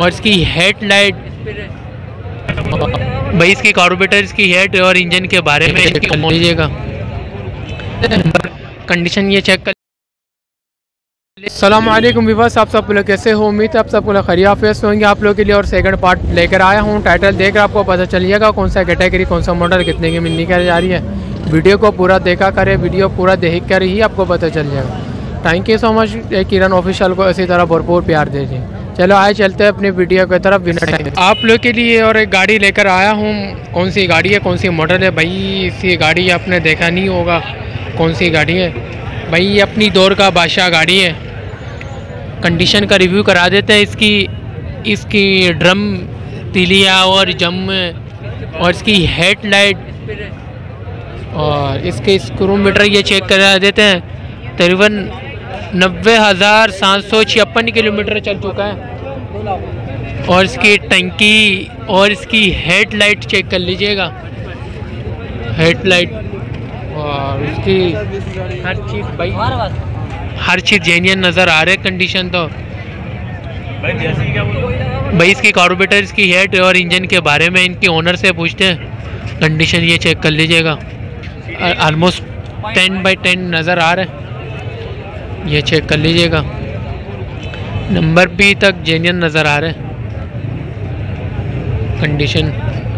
और इसकी हेडलाइट, भाई इसकी कार्बोरेटर, इसकी हेड और इंजन के बारे में कर लीजिएगा। कंडीशन ये चेक कर। अस्सलाम वालेकुम विवास, आप सब लोग कैसे हो? उम्मीद है आप सब लोग खैरियत से होंगे। आप लोगों के लिए और सेकंड पार्ट लेकर आया हूँ। टाइटल देखकर आपको पता चलिएगा कौन सा कैटेगरी, कौन सा मॉडल कितने की मिलने की जा रही है। वीडियो को पूरा देखा करें, वीडियो पूरा देख कर ही आपको पता चल जाएगा। Thank you so much Kiran official को इसी तरह भरपूर प्यार दीजिए। चलो आए चलते हैं अपनी वीडियो की तरफ। आप लोग के लिए और एक गाड़ी लेकर आया हूँ। कौन सी गाड़ी है, कौन सी मॉडल है? भाई इसी गाड़ी आपने देखा नहीं होगा कौन सी गाड़ी है। भाई अपनी दौर का बादशाह गाड़ी है। कंडीशन का रिव्यू करा देते हैं। इसकी ड्रम तिलिया और जम और इसकी हेडलाइट और इसके स्क्रूमीटर ये चेक करा देते हैं। तकरीबन 90,756 किलोमीटर चल चुका है। और इसकी टंकी और इसकी हेडलाइट चेक कर लीजिएगा। हेडलाइट और इसकी हर चीज़, भाई हर चीज़ जेन्युइन नज़र आ रही है। कंडीशन तो भाई इसकी कार्बोरेटर, इसकी हेड और इंजन के बारे में इनके ओनर से पूछते हैं। कंडीशन ये चेक कर लीजिएगा। ऑलमोस्ट 10/10 नज़र आ रहा है, ये चेक कर लीजिएगा। नंबर भी तक जेन्युइन नज़र आ रहे हैं। कंडीशन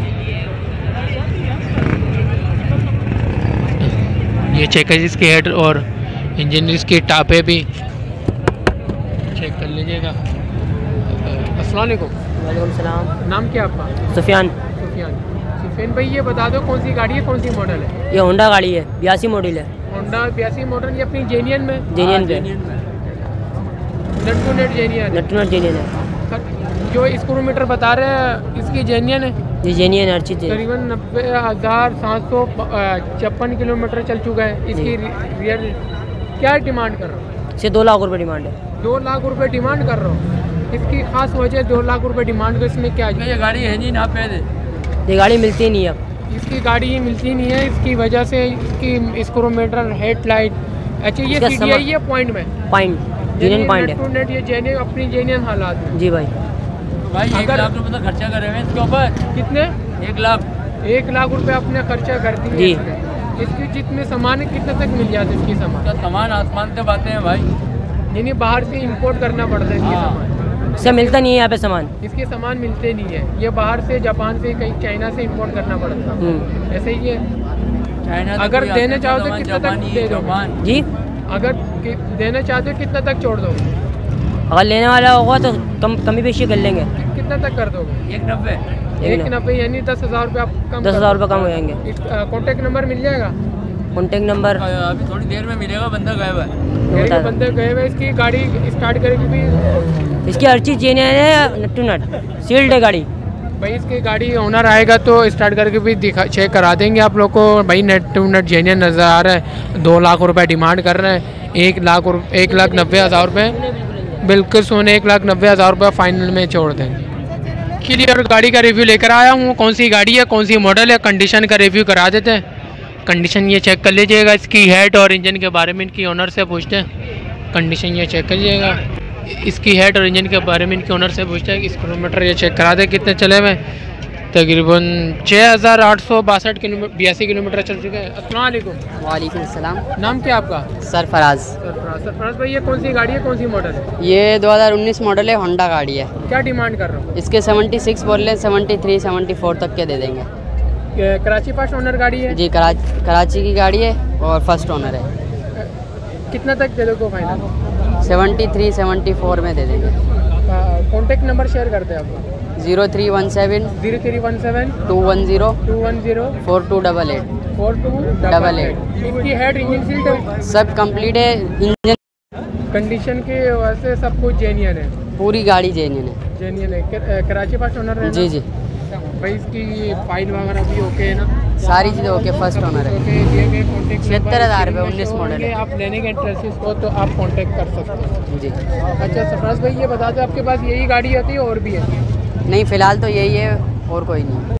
ये चेक है। इसकी हेड और इंजन, इसकी टापे भी चेक कर लीजिएगा। अस्सलाम वालेकुम। वालेकुम सलाम। नाम क्या आपका? सुफियान। सुफियान भाई ये बता दो कौन सी गाड़ी है, कौन सी मॉडल है? ये होंडा गाड़ी है, 82 मॉडल है। होंडा 82 मॉडल, ये अपनी जेन्युइन में? जेन्युइन पे, नट टू नट जेन्युइन है। जो स्क्रूमीटर बता रहे हैं इसकी जेन्युइन है? जी जेन्युइन हर चीज़ है। तकरीबन 90,756 किलोमीटर चल चुका है। इसकी रियल क्या डिमांड कर रहा हूँ? इससे 2 लाख रुपए डिमांड है। 2 लाख रुपए डिमांड कर रहा हूँ। इसकी खास वजह 2 लाख रुपए डिमांड को, इसमें क्या है? ये गाड़ी है नहीं ना पे, ये गाड़ी मिलती नहीं है। इसकी गाड़ी मिलती नहीं है, इसकी वजह से इसकी स्क्रूमीटर, हेडलाइट, अच्छा ये CDI है पॉइंट में, जेन्युइन पॉइंट है। ये जेन्युइन अपनी जेन्युइन हालात में। जी भाई 1 लाख रुपए तो खर्चा करे हैं इसके ऊपर। कितने? 1 लाख रुपए अपने खर्चा करती है जी। इसकी जितने सामान है कितने तक मिल जाते हैं? इसकी सामान आसमान से बातें हैं भाई, यानी बाहर से इंपोर्ट करना पड़ता है इसके सामान। इससे मिलता नहीं है यहाँ पे सामान, इसके सामान मिलते नहीं है। ये बाहर से, जापान से, कहीं चाइना से इंपोर्ट करना पड़ता है। ऐसे ही है। अगर देना चाहो तो कितना तक दे दो जी? अगर देना चाहते हो कितना तक छोड़ दोगे? अगर लेने वाला होगा तो कमी पेशी कर लेंगे। कितना तक कर दोगे? 190 यानी 10,000 रुपये आप कम, 10,000 रुपये कम हो जाएंगे। कॉन्टेक्ट नंबर मिल जाएगा? कॉन्टेक्ट नंबर अभी थोड़ी देर में मिलेगा। बंदा गए हुआ है, बंदे गए हुए। इसकी गाड़ी स्टार्ट करेगी भी, इसकी हर चीज़ जेन्युइन है, नट टू नट सील्ड है गाड़ी। भाई इसकी गाड़ी ओनर आएगा तो स्टार्ट करके भी चेक करा देंगे आप लोग को। भाई नेट टू नेट जेन्युइन नज़र आ रहा है। 2 लाख रुपए डिमांड कर रहे हैं। 1,90,000 रुपये बिल्कुल सोने, 1,90,000 रुपये फाइनल में छोड़ देंगे। क्लियर गाड़ी का रिव्यू लेकर आया हूँ। कौन सी गाड़ी है, कौन सी मॉडल है, कंडीशन का रिव्यू करा देते हैं। कंडीशन ये चेक कर लीजिएगा। इसकी हेड और इंजन के बारे में इनकी ओनर से पूछते हैं। कंडीशन ये चेक करिएगा। इसकी हेड और इंजन के बारे में इनके ओनर से पूछते हैं। स्क्रूमीटर ये चेक करा दे कितने चले हुए। तकरीबन 6,862 किलोमीटर चल चुके हैं। अस्सलाम वालेकुम। वालेकुम सलाम। नाम क्या आपका? सरफराज। सरफराज भाई ये कौन सी गाड़ी है, कौन सी मॉडल है? ये 2019 मॉडल है, होंडा गाड़ी है। क्या डिमांड कर रहा हूँ? इसके 76 बोल रहे हैं, 73, 74 तक के दे देंगे। कराची फर्स्ट ओनर गाड़ी है जी? कराची की गाड़ी है और फर्स्ट ओनर है। कितना तक दे दोगे फाइनल? 73, 74 में दे देंगे। कॉन्टेक्ट नंबर शेयर करते हैं आपको। 0317 210 4288। इसकी हेड इंजन सीट है? सब कंप्लीट है। इंजन कंडीशन की वजह से सब कुछ जेन्युइन है। पूरी गाड़ी जेन्युइन है। कराची फर्स्ट ओनर है? जी। भाई इसकी फाइल वगैरह भी ओके है ना? सारी चीज़ें ओके, फर्स्ट ओनर है। 76,000 रुपये 19 मॉडल है। आप लेने के इंटरेस्ट हो तो आप कांटेक्ट कर सकते हैं जी। अच्छा सरफराज भाई ये बता दो आपके पास यही गाड़ी होती है और भी है? नहीं, फ़िलहाल तो यही है और कोई नहीं।